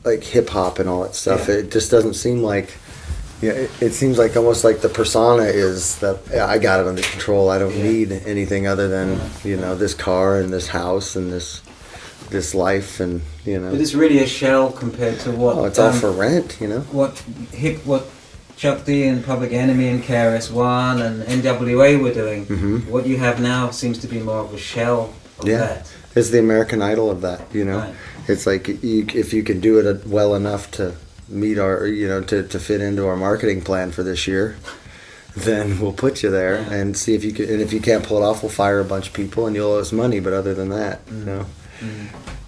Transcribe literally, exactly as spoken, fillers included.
like hip hop and all that stuff. Yeah. It just doesn't seem like. Yeah, it, it seems like almost like the persona is that yeah, I got it under control. I don't Yeah. need anything other than you know this car and this house and this this life and you know. But it's really a shell compared to what. Oh, it's all um, for rent, you know. What hip what Chuck D and Public Enemy and K R S One and N W A were doing. Mm-hmm. What you have now seems to be more of a shell of Yeah. that. It's the American Idol of that, you know. Right. It's like you, if you can do it well enough to meet our, you know, to, to fit into our marketing plan for this year, then we'll put you there Yeah. and see if you can. And if you can't pull it off, we'll fire a bunch of people and you'll owe us money. But other than that, Mm. you know, Mm.